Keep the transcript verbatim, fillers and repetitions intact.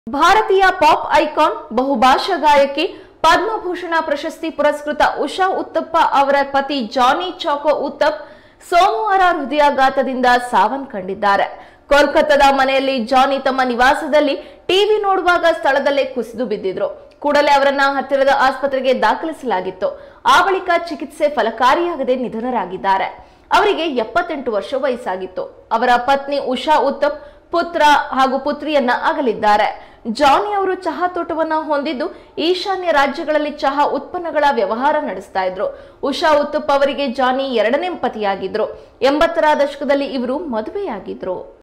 ಭಾರತೀಯ pop icon ಬಹುಭಾಷಾ ಗಾಯಕಿ ಪದ್ಮಭೂಷಣ ಪ್ರಶಸ್ತಿ ಪುರಸ್ಕೃತ ಉಷಾ ಉತ್ತಪ್ಪ ಅವರ ಪತಿ ಜಾನಿ ಚಾಕೋ ಉತ್ತಪ್ ಸೋಮವಾರ ಹೃದಯಾಘಾತದಿಂದ ಸಾವನ್ನಪ್ಪಿದ್ದಾರೆ. ಕೋಲ್ಕತ್ತಾದ ಮನೆಯಲ್ಲಿ ಜಾನಿ ತಮ್ಮ ನಿವಾಸದಲ್ಲಿ ಟಿವಿ ನೋಡುವಾಗ ಸ್ಥಳದಲ್ಲೇ ಕುಸಿದು ಬಿದ್ದಿದ್ರು. ಕೂಡಲೇ ಅವರನ್ನ ಹತ್ತಿರದ ಆಸ್ಪತ್ರೆಗೆ ದಾಖಲಿಸಲಾಗಿತ್ತು. ಆ ಬಳಿಕ ಚಿಕಿತ್ಸೆ ಫಲಕಾರಿಯಾಗದೆ ನಿಧನರಾಗಿದ್ದಾರೆ. ಅವರಿಗೆ ಎಪ್ಪತ್ತೆಂಟು ವರ್ಷ ವಯಸ್ಸಾಗಿತ್ತು. ಅವರ ಪತ್ನಿ ಉಷಾ ಉತ್ತಪ್ ಪುತ್ರ ಹಾಗೂ ಪುತ್ರಿಯನ್ನ ಅಗಲಿದ್ದಾರೆ. ಜಾನಿ ಅವರು ಚಹಾ ತೋಟವನ್ನ ಹೊಂದಿದ್ದು ಈಶಾನ್ಯ ರಾಜ್ಯಗಳಲ್ಲಿ ಚಹಾ ಉತ್ಪನ್ನಗಳ ವ್ಯವಹಾರ ನಡೆಸ್ತಾ ಇದ್ರು. ಉಷಾ ಉತ್ತಪ್ ಅವರಿಗೆ ಜಾನಿ ಎರಡನೇ ಪತಿಯಾಗಿದ್ರು. ಎಂಬತ್ತರ ದಶಕದಲ್ಲಿ ಇವರು ಮದುವೆಯಾಗಿದ್ರು.